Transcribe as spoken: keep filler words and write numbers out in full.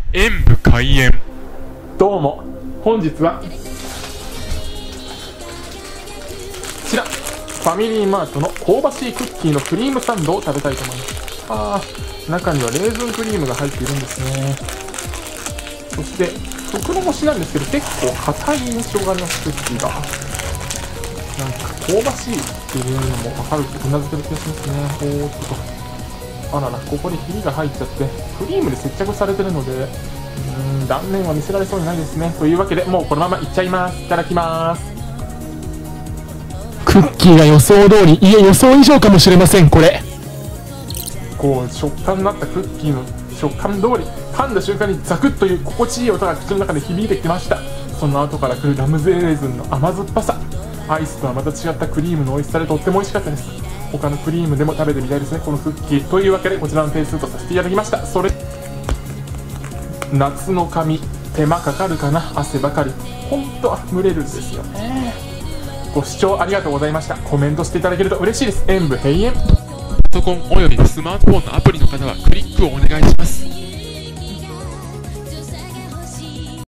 演武開演。 どうも、本日はこちらファミリーマートの香ばしいクッキーのクリームサンドを食べたいと思います。あー、中にはレーズンクリームが入っているんですね。そして袋干しなんですけど結構硬い印象があります。クッキーがなんか香ばしいっていうのも分かるうなずける気がしますね。おーっと、あらら、ここにひびが入っちゃってクリームで接着されてるので、うーん、断面は見せられそうにないですね。というわけでもうこのままいっちゃいます。いただきます。 クッキーが予想通り、いえ予想以上かもしれません。これこう食感になったクッキーの食感通り、噛んだ瞬間にザクッという心地いい音が口の中で響いてきました。その後から来るラムゼレーズンの甘酸っぱさ、アイスとはまた違ったクリームの美味しさでとっても美味しかったです。他のクリームでも食べてみたいですね、このクッキー。というわけでこちらの点数とさせていただきました。それ夏の髪、手間かかるかな、汗ばかり、ほんと蒸れるんですよね。ご視聴ありがとうございました。コメントしていただけると嬉しいです。演武閉園。 パソコンおよびスマートフォンのアプリの方はクリックをお願いします。